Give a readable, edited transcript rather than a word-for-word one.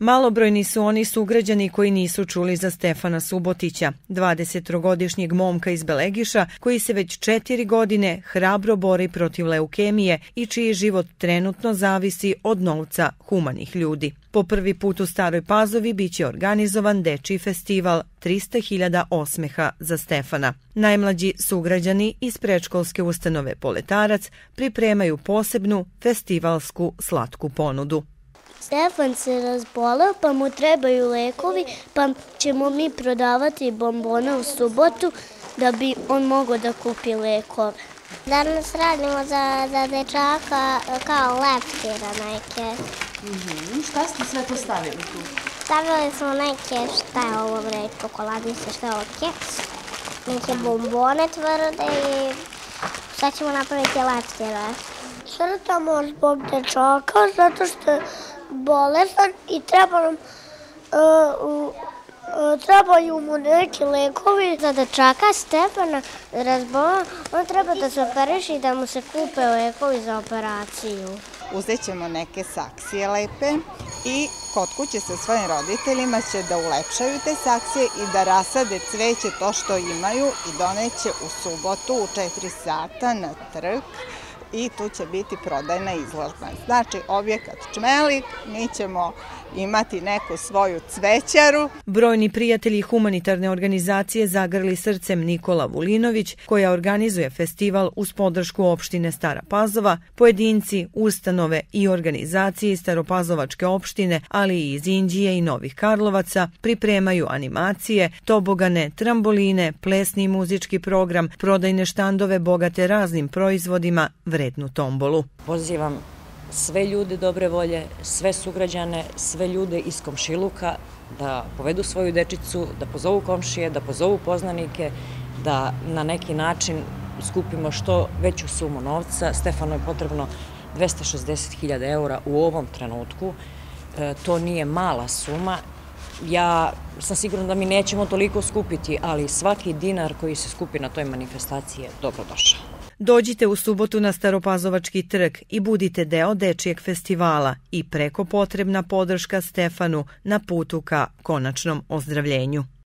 Malobrojni su oni sugrađani koji nisu čuli za Stefana Subotića, 23-godišnjeg momka iz Belegiša, koji se već 4 godine hrabro bori protiv leukemije i čiji život trenutno zavisi od novca humanih ljudi. Po prvi put u Staroj Pazovi biće organizovan dečiji festival 300.000 osmeha za Stefana. Najmlađi sugrađani iz predškolske ustanove Poletarac pripremaju posebnu festivalsku slatku ponudu. Stefan se razboleo, pa mu trebaju lekovi, pa ćemo mi prodavati bombone u subotu da bi on mogao da kupi lekove. Danas radimo za dečaka kao leptira neke. Šta ste sve to stavili tu? Stavili smo neke, šta je ovo bre, čokoladice, šta je ovo, keks, neke bombone tvrde i sad ćemo napraviti leptire. Crtamo zbog dečaka zato što je bolestan i trebaju mu neki lekovi. Za dečaka Stefana razbola, on treba da se operiše i da mu se kupe lekovi za operaciju. Uzet ćemo neke saksije lepe i kod kuće sa svojim roditeljima će da ulepšaju te saksije i da rasade cveće to što imaju i doneće u subotu u 4 sata na trg i tu će biti prodajna izložba. Znači, objekat Čmelik, mi ćemo imati neku svoju cvećaru. Brojni prijatelji humanitarne organizacije zagrli srcem Nikola Vulinović, koja organizuje festival uz podršku opštine Stara Pazova, pojedinci, ustanove i organizacije iz Staropazovačke opštine, ali i iz Inđije i Novih Karlovaca, pripremaju animacije, tobogane, tramboline, plesni i muzički program, prodajne štandove bogate raznim proizvodima, vrednu tombolu. Pozivam sve ljude dobre volje, sve sugrađane, sve ljude iz komšiluka da povedu svoju dečicu, da pozovu komšije, da pozovu poznanike, da na neki način skupimo što veću sumu novca. Stefanu je potrebno 260.000 eura u ovom trenutku. To nije mala suma. Ja sam sigurna da mi nećemo toliko skupiti, ali svaki dinar koji se skupi na toj manifestaciji je dobrodošao. Dođite u subotu na Staropazovački trg i budite deo dečijeg festivala i preko potrebna podrška Stefanu na putu ka konačnom ozdravljenju.